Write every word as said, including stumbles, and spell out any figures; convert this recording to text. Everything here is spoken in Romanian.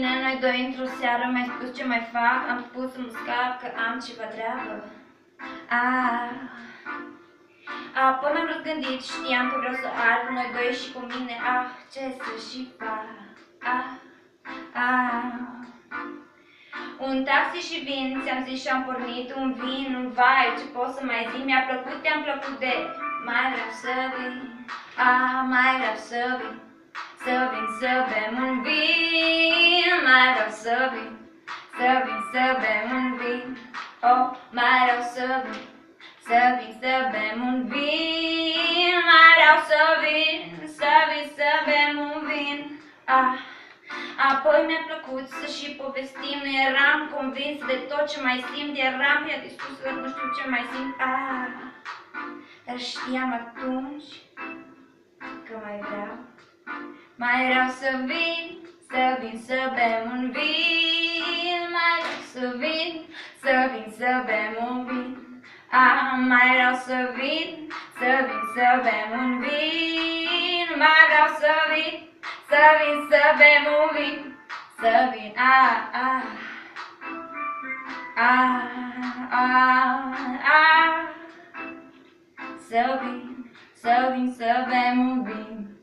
mine, noi doi într-o seară, mi-ai spus ce mai fac, am spus să mă scap că am ceva treabă. Ah. Apoi m-am răzgândit, știam că vreau să arde noi doi și cu mine, ah, ce să și fac, ah, ah. Un taxi și vin, ți-am zis și-am pornit un vin, un vai, ce pot să mai zic, mi-a plăcut, te-am plăcut de, mai vreau să vin, ah, mai vreau să vin, să vin să bem un vin, mai vreau să vin, să vin să bem un vin, oh, mai vreau să vin, să vin să bem un vin, mai vreau să vin, să vin să bem un vin, ah. Apoi mi-a plăcut să și povestim, nu eram convins de tot ce mai simt, eram prea distrus, nu știu ce mai simt, ah. Dar știam atunci că mai vreau, mai vreau să vin, să vin să bem un vin, mai vreau să vin, să vin să bem un vin, ah, mai vreau să vin, să vin să bem un vin, mai vreau să vin, să vin să bem un vin, să vin, ah, ah, ah, ah, ah, să vin, să vin să bem un vin.